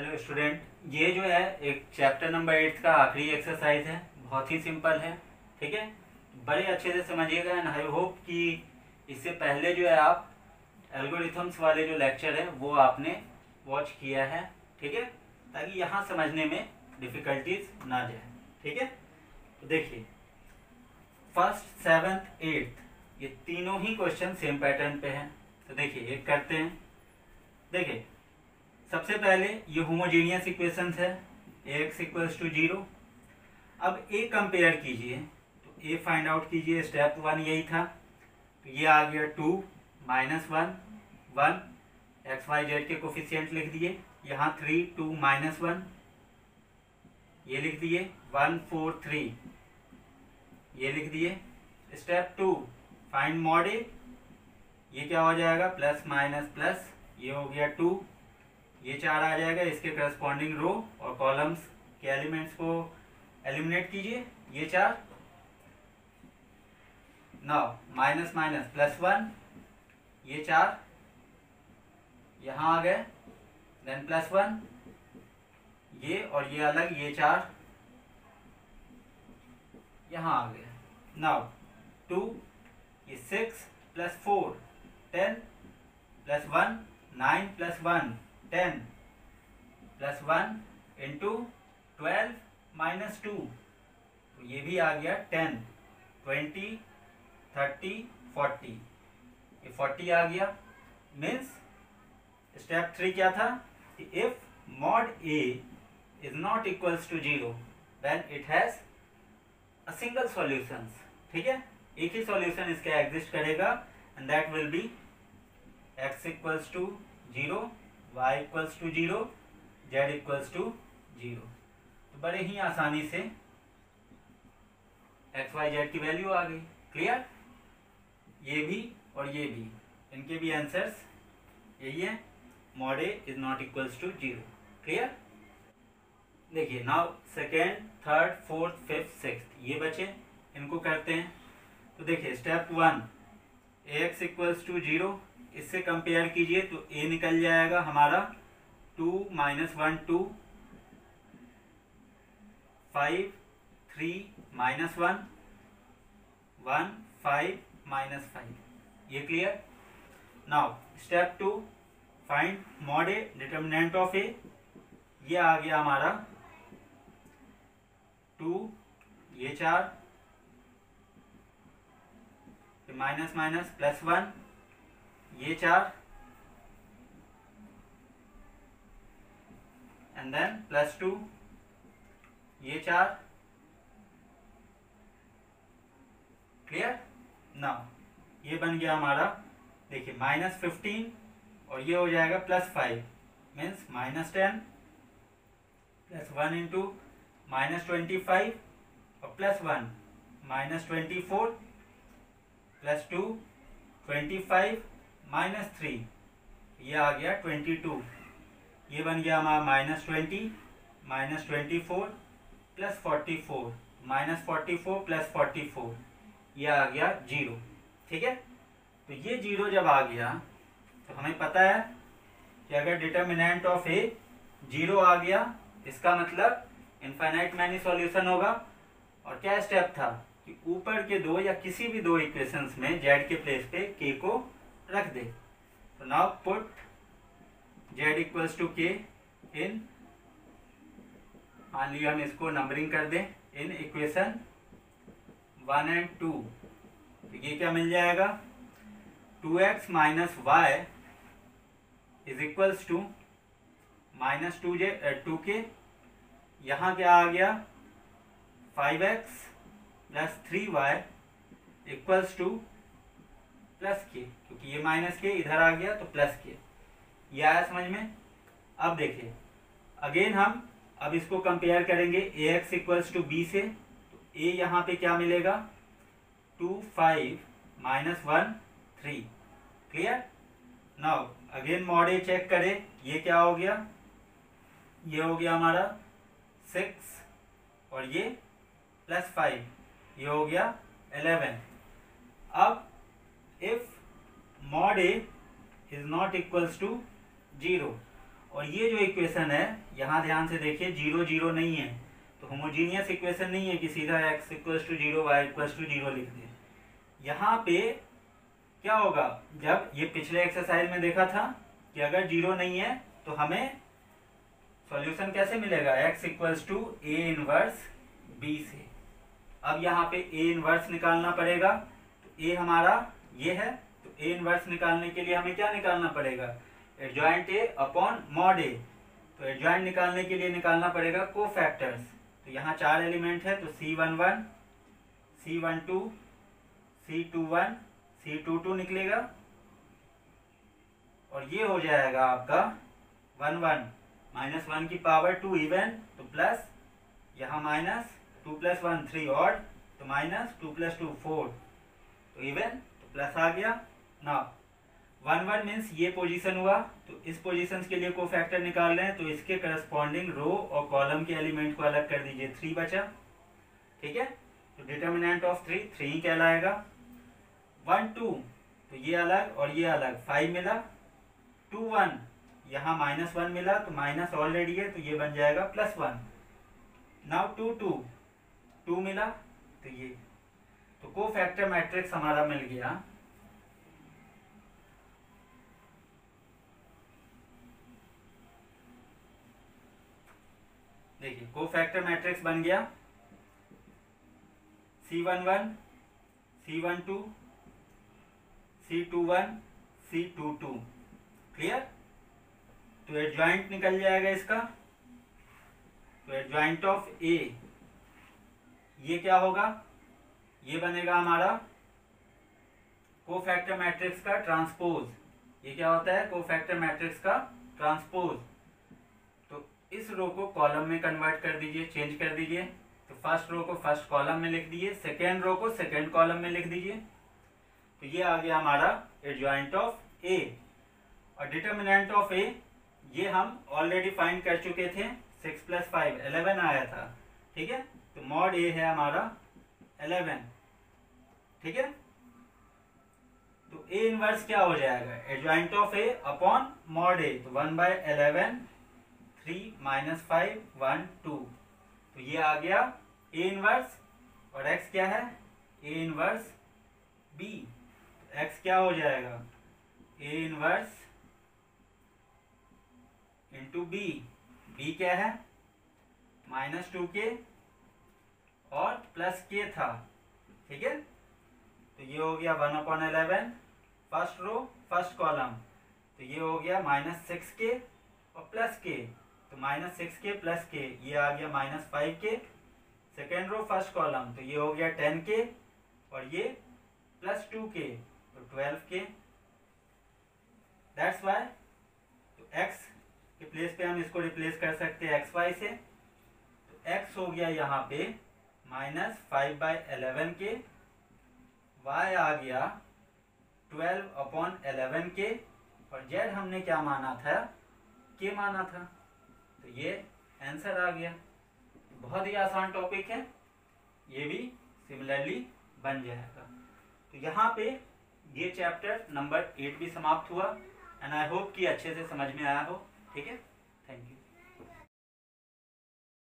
Hello student, ये जो है एक चैप्टर नंबर 8 का आखिरी एक्सरसाइज है। बहुत ही सिंपल है, ठीक है। बड़े अच्छे से समझिएगा एंड आई होप कि इससे पहले जो है आप एल्गोरिथम्स वाले जो लेक्चर है वो आपने वॉच किया है, ठीक है, ताकि यहाँ समझने में डिफ़िकल्टीज ना जाए, ठीक है। तो देखिए, फर्स्ट, सेवन्थ, एट्थ ये तीनों ही क्वेश्चन सेम पैटर्न पे हैं। तो देखिए एक करते हैं। देखिए सबसे पहले ये होमोजीनियस इक्वेशंस है, ax इक्वल्स टू 0। अब a कंपेयर कीजिए, तो a फाइंड आउट कीजिए, स्टेप 1 यही था। तो ये आ गया 2 -1 1, एक्स वाई जेड के कोफिशिएंट लिख दिए। यहाँ 3 2 -1 ये लिख दिए, 1 4 3 ये लिख दिए। स्टेप 2 फाइंड मॉड a, ये क्या हो जाएगा, प्लस माइनस प्लस, ये हो गया 2, ये 4 आ जाएगा। इसके करस्पॉन्डिंग रो और कॉलम्स के एलिमेंट्स को एलिमिनेट कीजिए, ये 4। नाउ माइनस माइनस प्लस 1, ये 4 यहाँ आ गए। देन प्लस 1 ये और ये अलग, ये 4 यहाँ आ गए। नाउ 2 ये 6 plus 4 10 plus 1 9 plus 1 10 plus 1 into 12 minus 2, तो ये भी आ गया 10 20 30 40, ये 40 आ गया। मीन्स स्टेप 3 क्या था कि if mod a is not equals to 0 then it has a single solution, ठीक है। एक ही सॉल्यूशन इसका एग्जिस्ट करेगा and that will be x equals to 0, y equals to 0, z equals to 0। तो बड़े ही आसानी से x y z की वैल्यू आ गई। क्लियर? ये भी और ये भी, इनके भी आंसर्स यही है, mod a is not equals to 0। Clear? देखिए now second, third, fourth, fifth, sixth ये बचे, इनको करते हैं। तो देखिए स्टेप 1 ax इक्वल्स टू 0, इससे कंपेयर कीजिए तो a निकल जाएगा हमारा 2 -1 2, 5 3 -1 1 5 -5, ये clear. Now step 2 find mod a, determinant of a, ये आ गया हमारा 2, ये 4 माइनस माइनस प्लस 1, ये 4 एंड देन प्लस 2, ये 4। क्लियर? नाउ ये बन गया हमारा, देखिए -15 और ये हो जाएगा +5, मीन्स -10 प्लस 1 इंटू -25 और प्लस 1 -24 प्लस 2 25 -3, ये आ गया 22। ये बन गया हमारा -20 -24 प्लस 44 -44 प्लस 44, ये आ गया 0, ठीक है। तो ये 0 जब आ गया तो हमें पता है कि अगर डिटर्मिनेंट ऑफ a 0 आ गया, इसका मतलब इनफाइनाइट मैनी सॉल्यूशन होगा। और क्या स्टेप था कि ऊपर के दो या किसी भी दो इक्वेशंस में z के प्लेस पे k को रख दे। तो now put z equals to k in, मान लिया हम इसको नंबरिंग कर दें, इन इक्वेशन 1 एंड 2। तो ये क्या मिल जाएगा, 2x minus y is equals to -2k, यहाँ क्या आ गया 5x plus 3y equals to plus k, क्योंकि ये माइनस के इधर आ गया तो प्लस के, ये आया समझ में। अब देखिए अगेन हम अब इसको कंपेयर करेंगे ax इक्वल्स टू b से। तो a यहाँ पे क्या मिलेगा, 2 5 -1 3। Clear? Now again mod a check करें, ये क्या हो गया, ये हो गया हमारा 6 और ये +5, ये हो गया 11। अब if mod a is not equals to 0 और ये जो इक्वेशन है यहाँ ध्यान से देखिए, 0 0 नहीं है, तो होमोजीनियस इक्वेशन नहीं है कि सीधा x equals to 0 y equals to 0 लिख दें। यहाँ पे क्या होगा, जब ये पिछले एक्सरसाइज में देखा था कि अगर 0 नहीं है तो हमें सॉल्यूशन कैसे मिलेगा, x equals to a inverse b से। अब यहाँ पे a इनवर्स निकालना पड़ेगा, तो a हमारा ये है, तो a इनवर्स निकालने के लिए हमें क्या निकालना पड़ेगा, adjoint a upon mod a। तो एडजॉइंट निकालने के लिए निकालना पड़ेगा कोफैक्टर्स। तो यहाँ 4 एलिमेंट है, तो C11, C12, C21, C22 निकलेगा, और ये हो जाएगा आपका 1 1 माइनस 1 की पावर 2 इवन, तो प्लस यहाँ माइनस 2 प्लस 1 3 ऑड, तो माइनस 2 प्लस 2 4, तो इवन, तो प्लस आ गया ना। 1 1 मीन्स ये पोजीशन हुआ, तो इस पोजीशन के लिए कोफैक्टर निकाल रहे हैं, तो इसके करस्पॉन्डिंग रो और कॉलम के एलिमेंट को अलग कर दीजिए, 3 बचा, ठीक है। तो डिटर्मिनेंट ऑफ 3 3 कहलाएगा। 1 2 तो ये अलग और ये अलग, 5 मिला। 2 1 यहाँ माइनस 1 मिला, तो माइनस ऑलरेडी है, तो ये बन जाएगा प्लस 1। नाउ 2 2 2 मिला, तो ये, तो कोफैक्टर मैट्रिक्स हमारा मिल गया। देखिए कोफैक्टर मैट्रिक्स बन गया C11, C12, C21, C22। Clear. तो एडजॉइंट निकल जाएगा इसका, तो एडजॉइंट ऑफ A ये क्या होगा, ये बनेगा हमारा कोफैक्टर मैट्रिक्स का ट्रांसपोज। ये क्या होता है, कोफैक्टर मैट्रिक्स का ट्रांसपोज। तो इस रो को कॉलम में कन्वर्ट कर दीजिए, चेंज कर दीजिए। तो फर्स्ट रो को फर्स्ट कॉलम में लिख दीजिए, सेकेंड रो को सेकेंड कॉलम में लिख दीजिए। तो ये आ गया हमारा एडजॉइंट ऑफ A। और डिटर्मिनेंट ऑफ A ये हम ऑलरेडी फाइंड कर चुके थे, 6 + 5 11 आया था, ठीक है। तो मॉड A है हमारा 11, ठीक है। तो A इनवर्स क्या हो जाएगा, adjoint of A upon mod A, तो 1/11 3 - 5 1 2। तो ये आ गया A इनवर्स, और x क्या है, A इनवर्स B। तो x क्या हो जाएगा, A inverse into B। B क्या है, -2k और +k था, ठीक है। तो ये हो गया 1/11 फर्स्ट रो फर्स्ट कॉलम। तो ये हो गया -6k और +k, तो -6k + k, ये आ गया -5k। Second row first column, तो ये हो गया 10k और ये +2k, तो 12k। दैट्स वाई, तो x के प्लेस पे हम इसको रिप्लेस कर सकते हैं xy से। तो x हो गया यहाँ पे -5/11k, y आ गया 12/11k, और z हमने क्या माना था, k माना था। तो ये आंसर आ गया। बहुत ही आसान टॉपिक है, ये भी सिमिलरली बन जाएगा। तो यहाँ पे ये चैप्टर नंबर 8 भी समाप्त हुआ, एंड आई होप कि अच्छे से समझ में आया हो, ठीक है।